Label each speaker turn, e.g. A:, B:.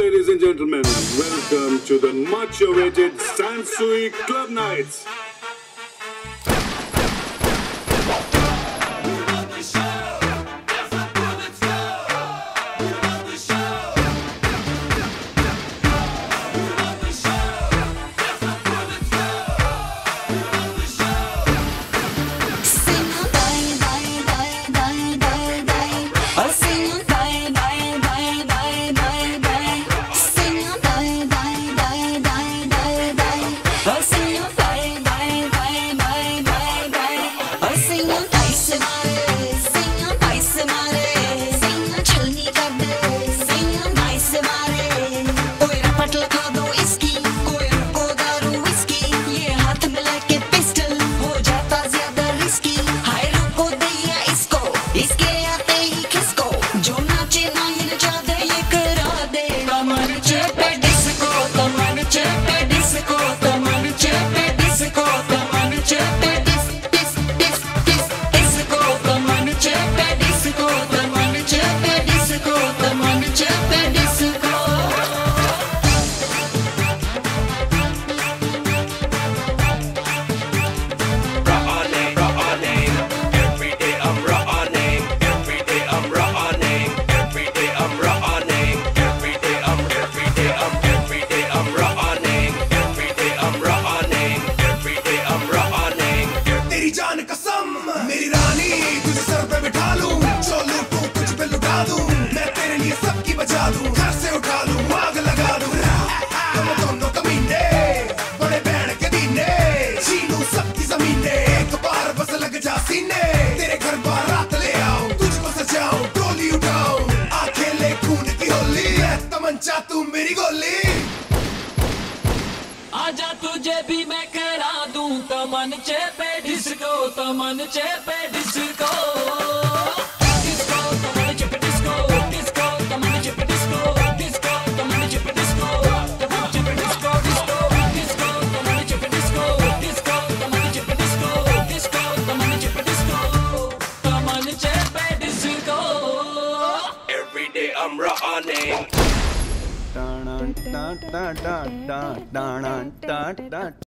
A: ladies and gentlemen, welcome to the much-awaited Sansui Club Nights.
B: मेरी रानी तुझे sir पे बिठा लूं, जो लूटूं तुझ पे लुटा दूं, मैं तेरे लिए सबकी बचा दूं, घर से उठा लूं, आग लगा दूं। तुम दोनों कमीने बड़े बहन के दीने, छीनूं सबकी ज़मीनें, एक बार बस लग जा सीने, तेरे घर बारात ले आऊं, तुझको सजाऊं, टोली उठाऊं, आंखें ले खून की होली, तमंचा तू मेरी गोली।
C: आजा तुझे भी मैं करा दूं तमंचे पे डिस्को, तमंचे पे डिस्को, डिस्को तमंचे पे डिस्को, डिस्को तमंचे पे डिस्को, डिस्को तमंचे पे डिस्को, तमंचे पे डिस्को, डिस्को डिस्को तमंचे पे डिस्को, डिस्को तमंचे पे डिस्को, डिस्को तमंचे पे डिस्को, तमंचे पे disco.
D: Every day I'm running.